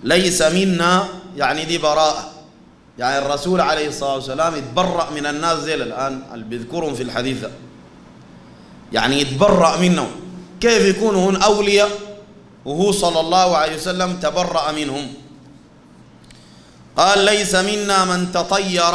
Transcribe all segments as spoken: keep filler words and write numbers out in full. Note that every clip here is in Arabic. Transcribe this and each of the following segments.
ليس منا يعني دي براءة، يعني الرسول عليه الصلاة والسلام يتبرأ من الناس زي الآن اللي بيذكرهم في الحديث ده، يعني يتبرأ منهم. كيف يكونوا هن أولياء وهو صلى الله عليه وسلم تبرأ منهم؟ قال ليس منا من تطير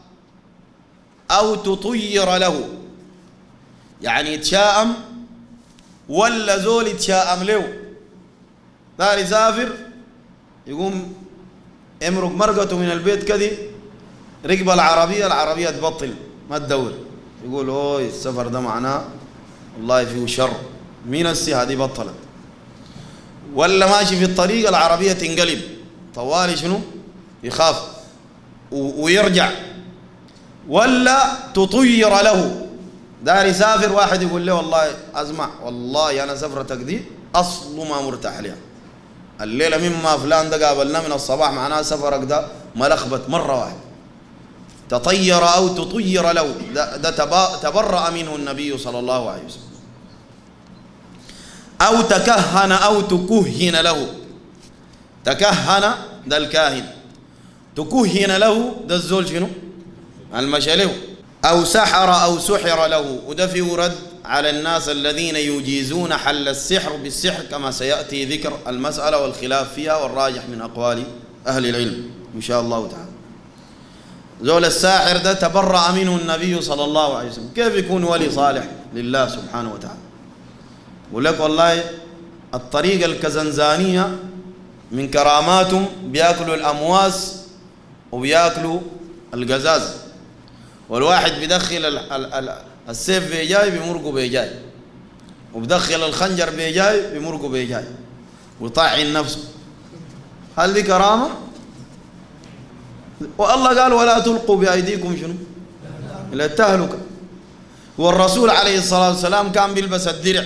أو تطير له، يعني يتشاءم ولا زول يتشاءم له. دار يسافر يقوم يمرق مرقته من البيت كذي، ركب العربية العربية تبطل ما تدور، يقول اوه السفر ده معناه والله فيه شر، مين السي هذه بطلت. ولا ماشي في الطريق العربية تنقلب طوالي شنو يخاف ويرجع. ولا تطير له، دار يسافر واحد يقول له والله اسمع والله انا سفرتك دي اصله ما مرتاح لها، الليله مما فلان ده قابلنا من الصباح معناه سفرك ده ملخبط مره واحده. تطير او تطير له، ده, ده تبرأ منه النبي صلى الله عليه وسلم. او تكهن او تكهن له، تكهن ده الكاهن، تكهن له ده الزول شنو المشى له. أو سحر أو سحر له، وده فيه رد على الناس الذين يجيزون حل السحر بالسحر، كما سيأتي ذكر المسألة والخلاف فيها والراجح من أقوال أهل العلم إن شاء الله تعالى. زول الساحر ده تبرأ منه النبي صلى الله عليه وسلم. كيف يكون ولي صالح لله سبحانه وتعالى؟ يقول لك والله الطريقة الكزنزانية من كراماتهم بياكلوا الأمواس وبياكلوا القزاز، والواحد بيدخل السيف بيجاي بيمرقوا بيجاي، وبدخل الخنجر بيجاي بيمرقوا بيجاي، ويطعن نفسه. هل دي كرامة؟ والله قال ولا تلقوا بأيديكم شنو إلى التهلكة. والرسول عليه الصلاة والسلام كان بيلبس الدرع.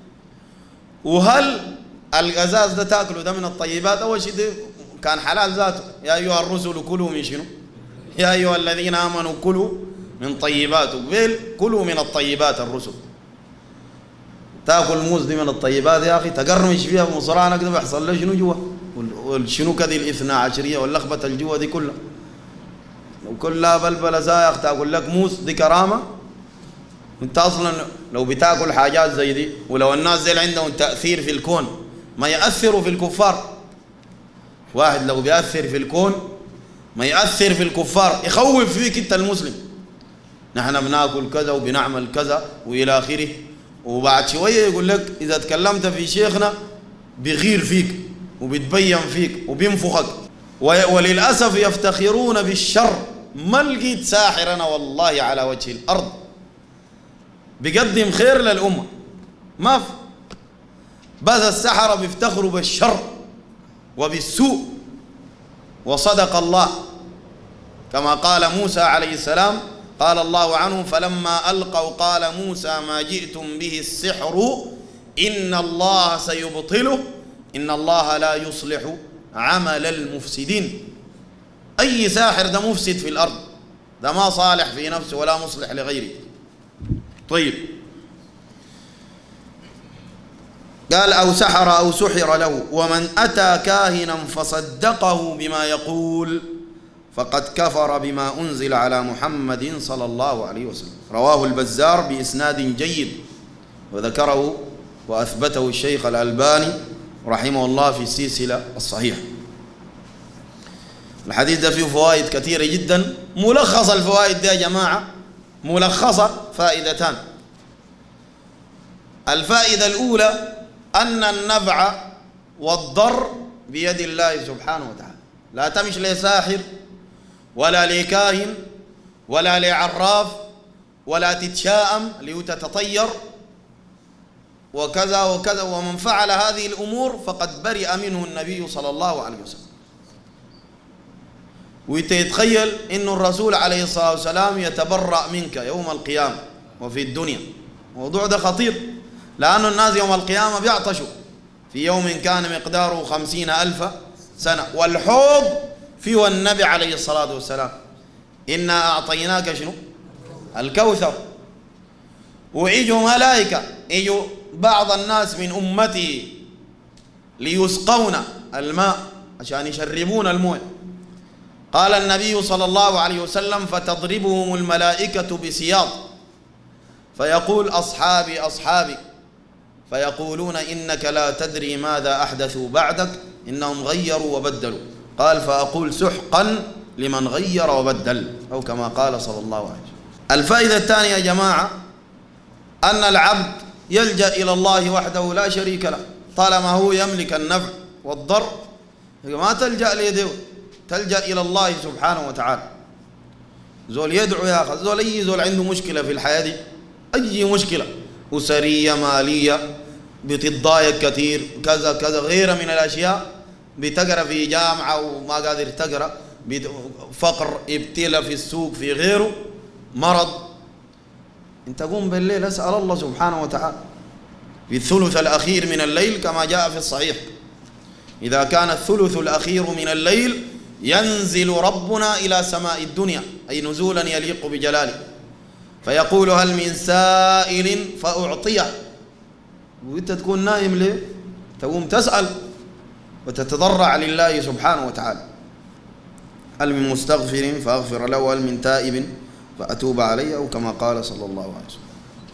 وهل القزاز ده تاكله ده من الطيبات؟ أول شيء ده كان حلال ذاته، يا أيها الرسل كلوا من شنو؟ يا أيها الذين آمنوا كلوا من طيبات، وقبل كلوا من الطيبات. الرسل تاكل موز دي من الطيبات يا أخي، تقرمش فيها بمصرانك ده بيحصل له شنو جوا؟ والشنو كذي الاثنى عشرية واللخبة الجوا دي كلها، وكلها بلبلة زايخ تاكل لك موز، دي كرامة؟ انت اصلا لو بتاكل حاجات زي دي، ولو الناس زي اللي عندهم تأثير في الكون ما يأثروا في الكفار. واحد لو بيأثر في الكون ما يأثر في الكفار، يخوف فيك انت المسلم، نحن بناكل كذا وبنعمل كذا والى اخره. وبعد شويه يقول لك اذا تكلمت في شيخنا بيغير فيك وبيتبين فيك وبينفخك. وللاسف يفتخرون بالشر. ما لقيت ساحر انا والله على وجه الارض بيقدم خير للامه، ما في. بس السحره بيفتخروا بالشر وبالسوء. وصدق الله كما قال موسى عليه السلام، قال الله عنه فلما ألقوا قال موسى ما جئتم به السحر إن الله سيبطله إن الله لا يصلح عمل المفسدين. أي ساحر ده مفسد في الأرض، ده ما صالح في نفسه ولا مصلح لغيره. طيب قال أو سحر أو سحر له. ومن أتى كاهنا فصدقه بما يقول فقد كفر بما أنزل على محمد صلى الله عليه وسلم. رواه البزار بإسناد جيد، وذكره وأثبته الشيخ الألباني رحمه الله في السلسلة الصحيحة. الحديث ده فيه فوائد كثيرة جدا. ملخص الفوائد دي يا جماعة، ملخصة فائدتان. الفائدة الأولى أن النفع والضر بيد الله سبحانه وتعالى، لا تمش لساحر ولا لكاهن ولا لعراف ولا تتشاءم لتتطير وكذا وكذا. ومن فعل هذه الأمور فقد برئ منه النبي صلى الله عليه وسلم. ويتخيل إنه الرسول عليه الصلاة والسلام يتبرأ منك يوم القيامة وفي الدنيا. الموضوع ده خطير، لأن الناس يوم القيامة بيعطشوا في يوم كان مقداره خمسين ألف سنة، والحوض فيه النبي عليه الصلاة والسلام إنا أعطيناك شنو الكوثر. ويجوا ملائكة، يجوا بعض الناس من أمتي ليسقون الماء عشان يشربون المويه. قال النبي صلى الله عليه وسلم: فتضربهم الملائكة بسياط فيقول: أصحابي أصحابي، فيقولون: إنك لا تدري ماذا أحدثوا بعدك، إنهم غيروا وبدلوا. قال: فأقول: سحقا لمن غير وبدل، أو كما قال صلى الله عليه وسلم. الفائدة الثانية يا جماعة أن العبد يلجأ إلى الله وحده لا شريك له، طالما هو يملك النفع والضر ما تلجأ ليده، تلجأ إلى الله سبحانه وتعالى. زول يدعو يا أخي، زول أي زول عنده مشكلة في الحياة دي، أي مشكلة أسرية مالية بتتضايق كثير كذا كذا غيرها من الأشياء، بتقرأ في جامعة وما قادر تقرأ، فقر، ابتلاء في السوق، في غيره، مرض، انت قوم بالليل اسأل الله سبحانه وتعالى في الثلث الأخير من الليل كما جاء في الصحيح: إذا كان الثلث الأخير من الليل ينزل ربنا إلى سماء الدنيا، أي نزولا يليق بجلاله، فيقول: هل من سائل فأعطيه. وانت تكون نايم ليه؟ تقوم تسأل وتتضرع لله سبحانه وتعالى: هل من مستغفر فأغفر له، هل من تائب فأتوب عليه، أو كما قال صلى الله عليه وسلم.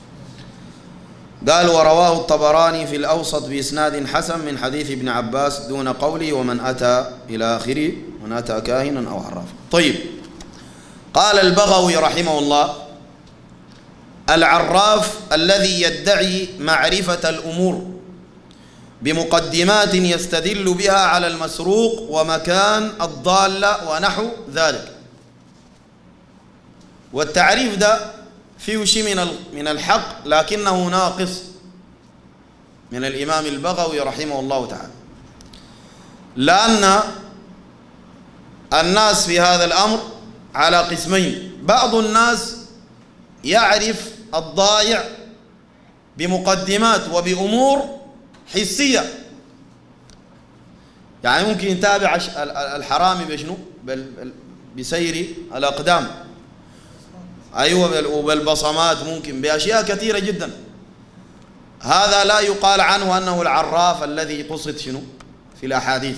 قال: ورواه الطبراني في الأوسط بإسناد حسن من حديث ابن عباس دون قوله: ومن أتى إلى آخره، من أتى كاهنا أو عرافا. طيب، قال البغوي رحمه الله: العراف الذي يدعي معرفة الأمور بمقدمات يستدل بها على المسروق ومكان الضالة ونحو ذلك. والتعريف ده فيه شيء من من الحق لكنه ناقص من الإمام البغوي رحمه الله تعالى، لأن الناس في هذا الأمر على قسمين: بعض الناس يعرف الضائع بمقدمات وبأمور حسية، يعني ممكن يتابع الحرامي بشنو؟ بسير الأقدام، أيوة، وبالبصمات، ممكن بأشياء كثيرة جدا. هذا لا يقال عنه أنه العراف الذي قصد شنو في الأحاديث.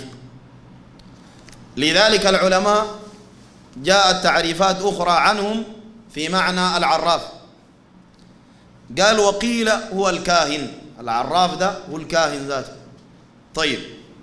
لذلك العلماء جاءت تعريفات أخرى عنهم في معنى العراف. قال: وقيل هو الكاهن. العراف ده هو الكاهن ذاته. طيب،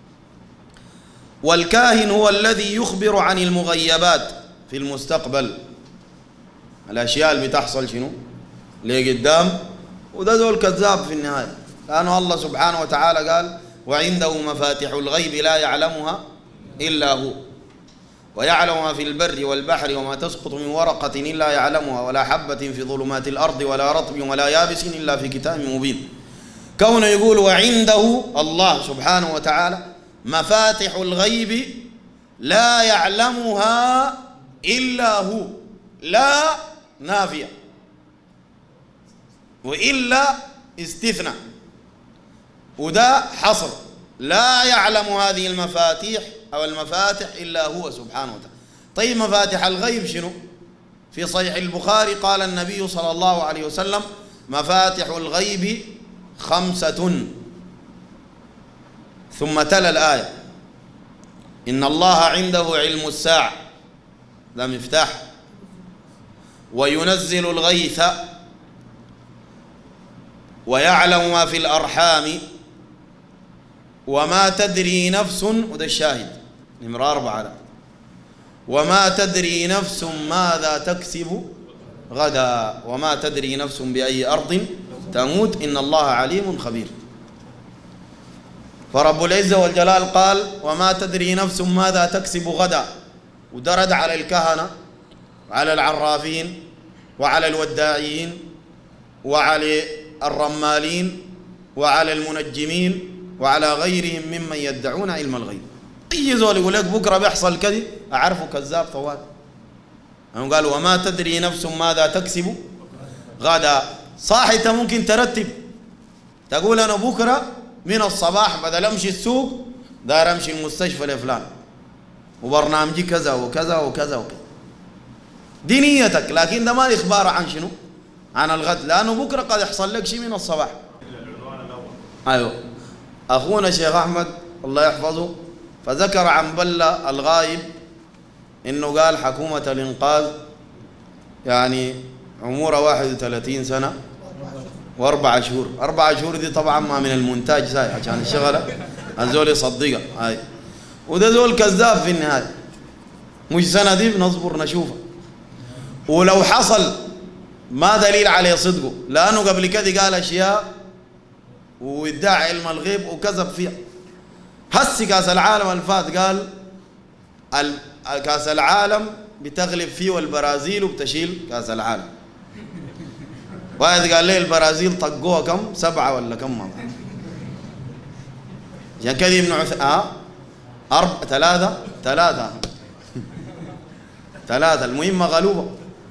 والكاهن هو الذي يخبر عن المغيبات في المستقبل، الأشياء اللي بتحصل شنو لقدام، وده ذو الكذاب في النهاية، لأنه الله سبحانه وتعالى قال: وعنده مفاتح الغيب لا يعلمها إلا هو، ويعلم ما في البر والبحر وما تسقط من ورقة إلا يعلمها، ولا حبة في ظلمات الأرض ولا رطب ولا يابس إلا في كتاب مبين. كونه يقول وعنده الله سبحانه وتعالى مفاتح الغيب لا يعلمها إلا هو، لا نافية، وإلا استثناء، وده حصر، لا يعلم هذه المفاتيح أو المفاتح إلا هو سبحانه وتعالى. طيب، مفاتح الغيب شنو؟ في صحيح البخاري قال النبي صلى الله عليه وسلم: مفاتح الغيب خمسة، ثم تلا الآية: إن الله عنده علم الساعة، ده مفتاح، وينزل الغيث، ويعلم ما في الأرحام، وما تدري نفس، وده الشاهد نمرة أربعة ده، وما تدري نفس ماذا تكسب غدا، وما تدري نفس بأي أرض تموت، إن الله عليم خبير. فرب العزة والجلال قال: وما تدري نفس ماذا تكسب غدا، ودرد على الكهنة وعلى العرافين وعلى الوداعين وعلى الرمالين وعلى المنجمين وعلى غيرهم ممن يدعون علم الغيب. أي زول يقول لك بكرة بيحصل كذا أعرفه كذاب طوال. هم قالوا: وما تدري نفس ماذا تكسب غدا. صح، أنت ممكن ترتب تقول: أنا بكرة من الصباح بدل أمشي السوق دار أمشي المستشفى لفلان، وبرنامجي كذا وكذا وكذا وكذا، دي نيتك، لكن ده ما إخبار عن شنو؟ عن الغد، لأنه بكرة قد يحصل لك شيء من الصباح. أيوه، أخونا الشيخ أحمد الله يحفظه فذكر عن بلة الغايب إنه قال حكومة الإنقاذ يعني عمرها واحد وثلاثين سنة وأربع شهور. أربع شهور دي طبعا ما من المونتاج ساي عشان الشغلة الزول يصدقها هاي، وده زول كذاب في النهاية. مش سنة دي بنصبر نشوفها، ولو حصل ما دليل على صدقه، لأنه قبل كده قال أشياء وادعى علم الغيب وكذب فيها. هسي كاس العالم الفات قال كاس العالم بتغلب فيه والبرازيل وبتشيل كاس العالم. واحد قال لي البرازيل طقوها كم؟ سبعة ولا كم؟ عشان كده ابن عث... اه أرب ثلاثة ثلاثة ثلاثة المهم غلوبة.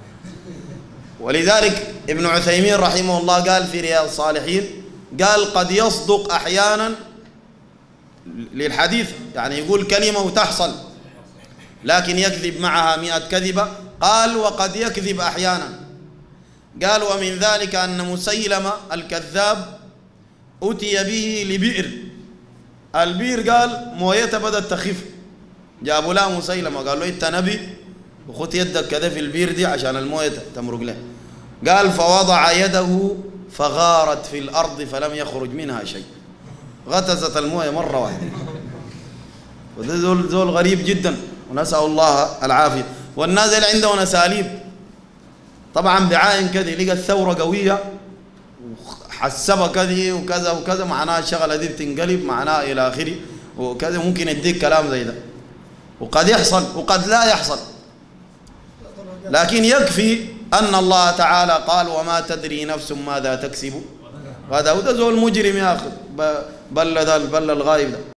ولذلك ابن عثيمين رحمه الله قال في رياض الصالحين، قال قد يصدق أحيانا للحديث، يعني يقول كلمة وتحصل، لكن يكذب معها مئة كذبة. قال وقد يكذب أحيانا. قال ومن ذلك أن مسيلمة الكذاب أتي به لبئر، البئر قال مويته بدأت تخف، جابوا له مسيلمة قالوا له أنت نبي وخذ يدك كذا في البئر دي عشان المويه تمرق له. قال فوضع يده فغارت في الأرض فلم يخرج منها شيء، غتزت المويه مرة واحدة. وده زول, زول غريب جدا، ونسأل الله العافية. والناس اللي عندهم أساليب طبعا بعاين كذا، لقى الثورة قوية وحسبها كذا وكذا وكذا، معناها الشغلة دي بتنقلب معناها إلى آخره وكذا، ممكن يديك كلام زي ده، وقد يحصل وقد لا يحصل. لكن يكفي أن الله تعالى قال وما تدري نفس ماذا تكسب غدا. وده زول مجرم يا أخي، بل بل الغايب ده.